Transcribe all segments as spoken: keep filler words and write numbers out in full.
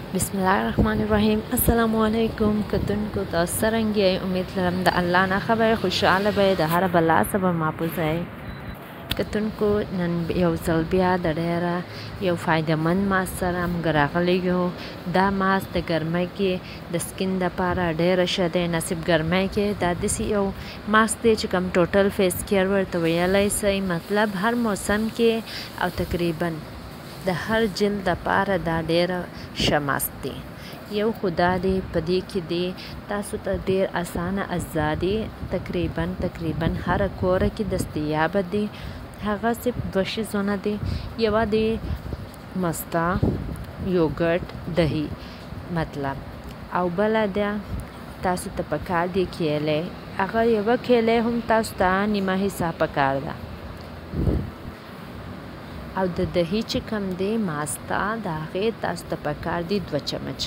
بسم الله الرحمن الرحیم. السلام علیکم کتونکو، تاسو څرنګه یې؟ امید لرم د الله نه خبر خوشاله به د هر بلا سبب محفوظ یې. کتونکو، نن یو ځل بیا د ډېره یو فایدهمند ماسک سره موږ راغلی یو. دا ماسک د ګرمۍ کې د سکین دپاره ډېره ښه دی. نصیب ګرمۍ کې دا داسې یو ماسک دی چې کوم ټوټل فیس کیر ورته ویلی سئ. مطلب هر موسم کې او تقریبا د هر جلد دپاره دا ډېره ښه ماسک دی. یو خو دا دی په دې کې دی تاسو ته ډېر اسانه اجزا دي. تقریبا تقریبا هره کوره کې دستیابه دي. هغه صرف دوه شیزونه دي. یوه دی مستا، یوګرټ، دهی مطلب، او بله ده تاسو ته پکار دی کیلې. هغه یوه کیلې هم تاسو ته نیمه حصه پکار ده. او د دهی چې کم دی ماستا، د هغې تاسو ته پکار دي دوه چمچ.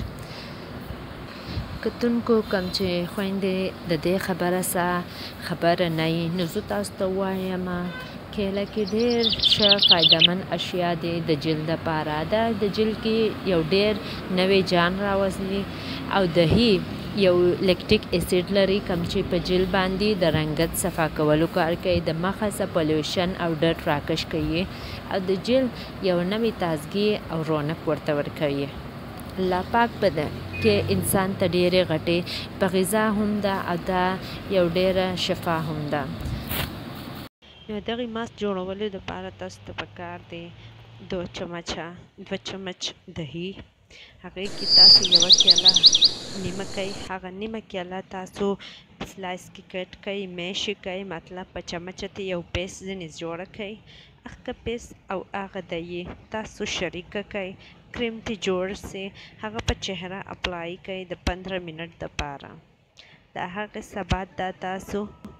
کتونکو، کم چې خویندې د دې خبره سره خبره نه یي، نو زه تاسو ته وایم کیله کې ډېر ښه فایدهمند اشیا دی د جلد دپاره. دا د جلد کې یو ډېر نوی جان راوځي. او دهی یو لیکټیک اسید لري کوم چې په جلد باندې د رنګت صفا کولو کار کوي. د مخه څخه پلیوشن او ډرټ راکش کوي او د جلد یو نوی تازګي او رونق ورته ورکوي. الله پاک په ده کې انسان ته ډېرې غټې په غذا هم ده او دا یو ډېره شفا هم ده. نو دغې ماسک جوړولو دپاره تاسو ته پکار دی دوه چمچه دوه چمچ دهی. هغې کې تاسو یوه کیله نیمه کوئ. هغه نیمه کیله تاسو سلایس کې کټ کوئ، میش یې کوئ. مطلب په چمچه ته یو پیس ځینې جوړه کوئ. هغه پیس او هغه دهی تاسو شریکه کوئ. کریم ته جوړ سي. هغه په چهره اپلای کوئ د پندره منټ دپاره. د هغې څخه بعد دا تاسو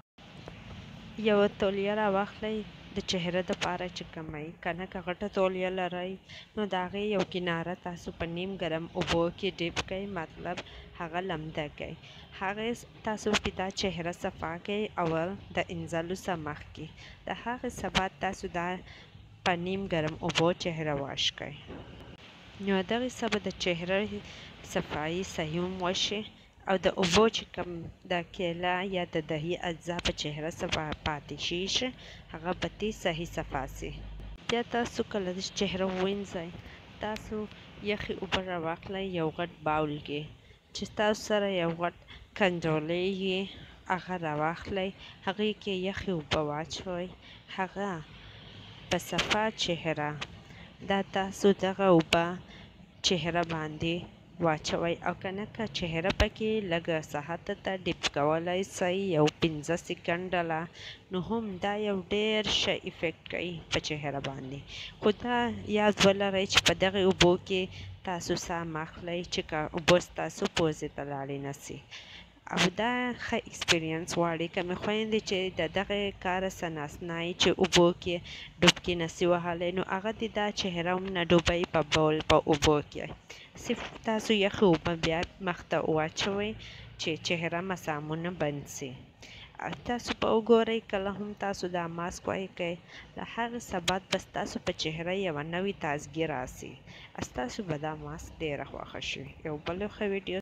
یوه تولیه راواخلئ د چهره دپاره چې کومه یې، که نه که غټه تولیه لرئ نو د هغې یو کناره تاسو په نیم ګرم اوبو کې ډیپ کئ. مطلب هغه لمده کئ. هغې تاسو پې دا چهره صفا کئ اول د انځلو څخه مخکې. د هغې څخه بعد تاسو دا په نیم ګرم اوبو چهره واش کئ. نو دغې څخه به د چهره صفایي صحیح هم وشي او د اوبو چې کوم د کیله یا د دهي اجزا په چهره صفا پاتې شي، هغه به دې صحیح صفا سي. بیا تاسو کله د چهره ووینځئ، تاسو یخې اوبه راواخلئ یو غټ باول کې، چې تاسو سره یو غټ کنډولۍ یې هغه راواخلئ. هغې کې یخې اوبه واچوئ. هغه په صفا چهره دا تاسو دغه اوبه چهره باندې واچوئ. او که نه که چهره پکې لږه ساعته ته ډیپ کولی سئ یو پنځه سکنډه لا، نو هم دا یو ډېر ښه افیکټ کوي په چهره باندې. خو دا یاد ولرئ چې په دغې اوبو کې تاسو ساه مه اخلئ چې که اوبه ستاسو پوزې ته لاړې نه سي. او دا ښه اکسپیرینس غواړي کومې خویندې چې د دغې کاره څه ناسنه یي چې اوبو کې ډوبکې نسي وهلی، نو هغه دې دا چهره هم نه ډوبوي په بول په اوبو کې. صرف تاسو یخې اوبه بیا مخ ته واچوئ چې چهره مسامونه بند سي. تاسو به وګورئ کله هم تاسو دا ماسک وکئ، له هغې څخه بعد به ستاسو په چهره یوه نوې تازګي راسي. ستاسو به دا ماسک ډېره خوښه شي. یو بل ښه ویډیو